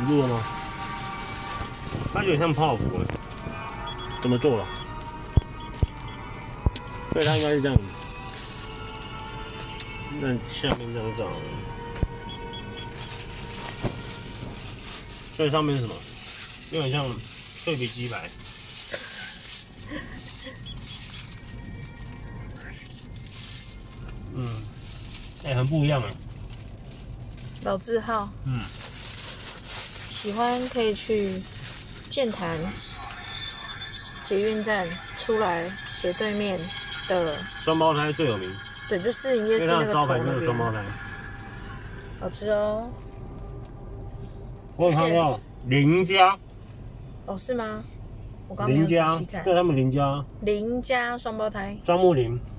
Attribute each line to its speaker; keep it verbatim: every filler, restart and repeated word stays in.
Speaker 1: 你录了吗？它有点像泡芙，怎么做了？所以它应该是这样子。那下面这样长，所以上面是什么？有点像脆皮鸡排。嗯，哎、欸，很不一样哎。
Speaker 2: 老字号，
Speaker 1: 嗯，
Speaker 2: 喜欢可以去剑潭捷运站出来斜对面的
Speaker 1: 双胞胎最有名。
Speaker 2: 对，就市营夜市那个头那边。
Speaker 1: 双胞胎，
Speaker 2: 好吃哦。
Speaker 1: 我有看到林家。
Speaker 2: 哦，是吗？我刚没有仔细看。
Speaker 1: 对，他们林家。
Speaker 2: 林家双胞胎。
Speaker 1: 双木林。